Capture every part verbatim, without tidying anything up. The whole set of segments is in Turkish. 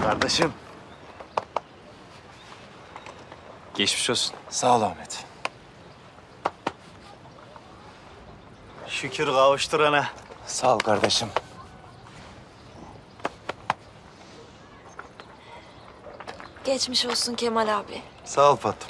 Kardeşim. Geçmiş olsun. Sağ ol Ahmet. Şükür kavuşturana. Sağ ol kardeşim. Geçmiş olsun Kemal abi. Sağ ol Fatma.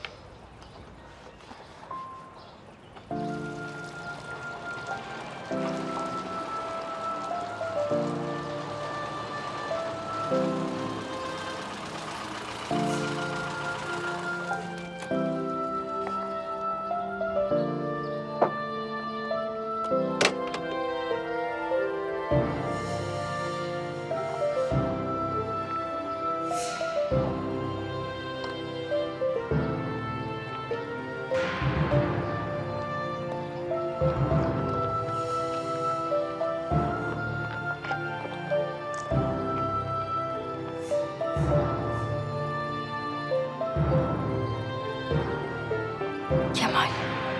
Kemal.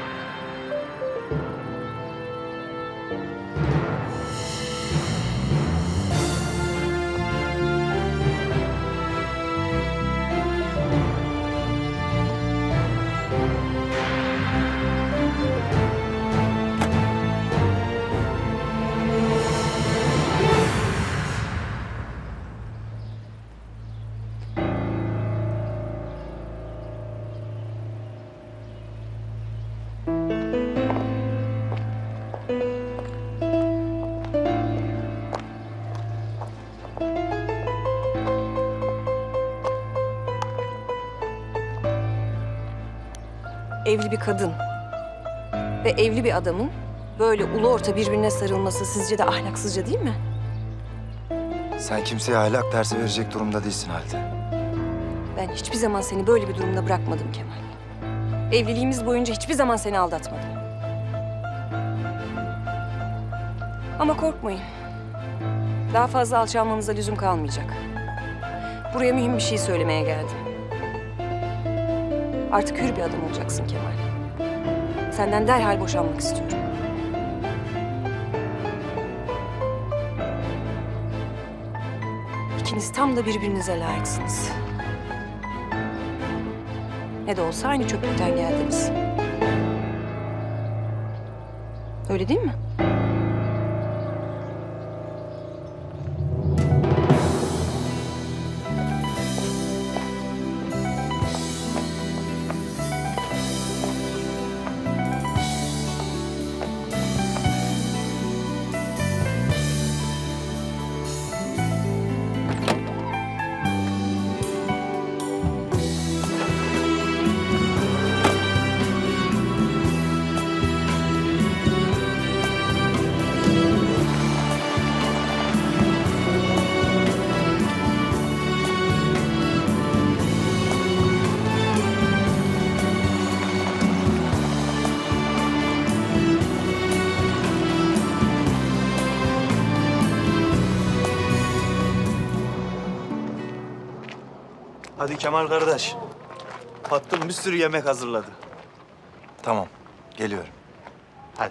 Evli bir kadın ve evli bir adamın böyle ulu orta birbirine sarılması sizce de ahlaksızca değil mi? Sen kimseye ahlak dersi verecek durumda değilsin Halide. Ben hiçbir zaman seni böyle bir durumda bırakmadım Kemal. Evliliğimiz boyunca hiçbir zaman seni aldatmadım. Ama korkmayın. Daha fazla alçalmanıza lüzum kalmayacak. Buraya mühim bir şey söylemeye geldim. Artık hür bir adam olacaksın Kemal. Senden derhal boşanmak istiyorum. İkiniz tam da birbirinize layıksınız. Ne de olsa aynı çöplükten geldiniz. Öyle değil mi? Hadi Kemal kardeş. Tatlım bir sürü yemek hazırladı. Tamam, geliyorum. Hadi.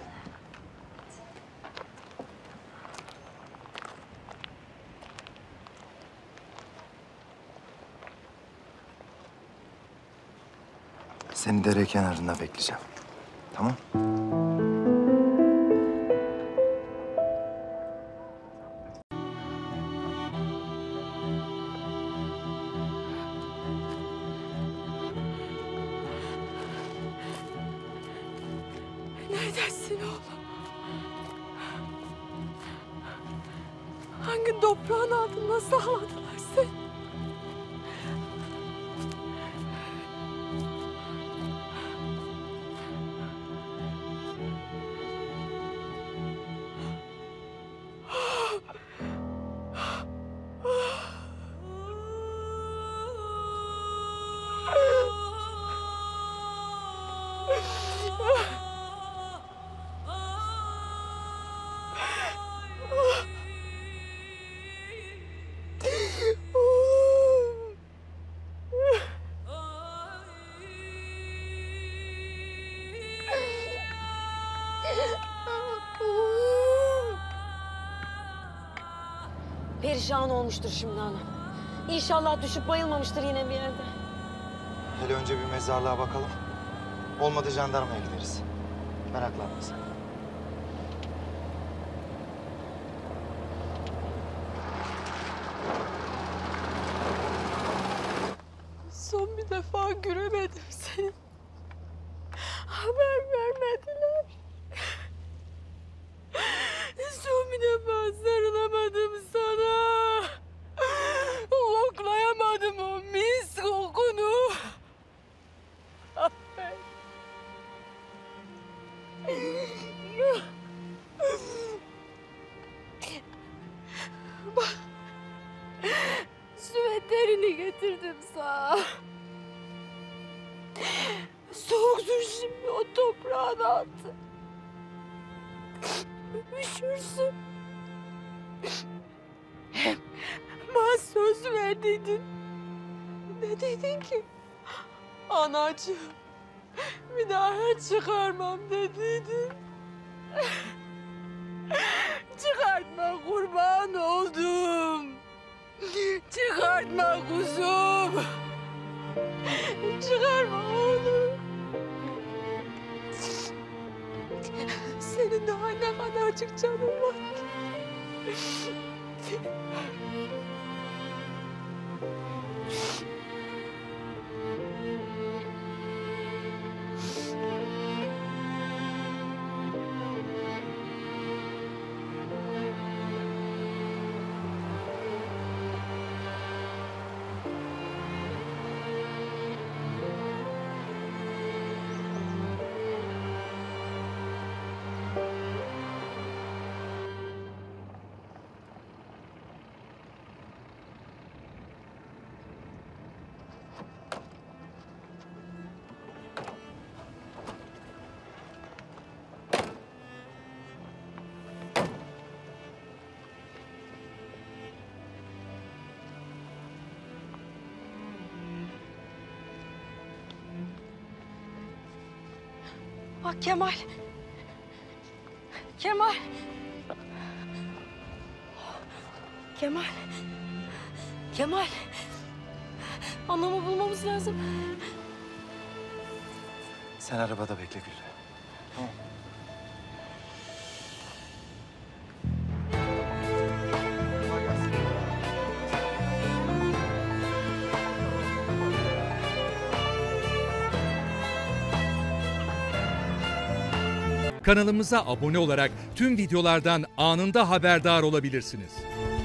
Seni dere kenarında bekleyeceğim. Tamam? Neredesin oğlum? Hangi toprağın altında sakladılar seni? Perişan olmuştur şimdi ana. İnşallah düşüp bayılmamıştır yine bir yerde. Hele önce bir mezarlığa bakalım. Olmadı jandarmaya gideriz. Meraklanma sen. Son bir defa göremedim seni. Haber vermediler. Son bir defa sarılamadım sana. Koklayamadım o mis kokunu. Affet. Bak. Süveterini getirdim sana. Soğuktur şimdi o toprağın altı. Üşürsün. Hem bana söz verdiydin. Ne dedin ki? Anacığım, bir daha hiç çıkarmam dediydin. Çıkartma kurban oldum. Çıkartma kuzum. Çıkarma oğlum. Senin daha ne kadarcık canın var ki. Bak Kemal. Kemal. Kemal. Kemal. Anamı bulmamız lazım. Sen arabada bekle Güllü. Tamam. Kanalımıza abone olarak tüm videolardan anında haberdar olabilirsiniz.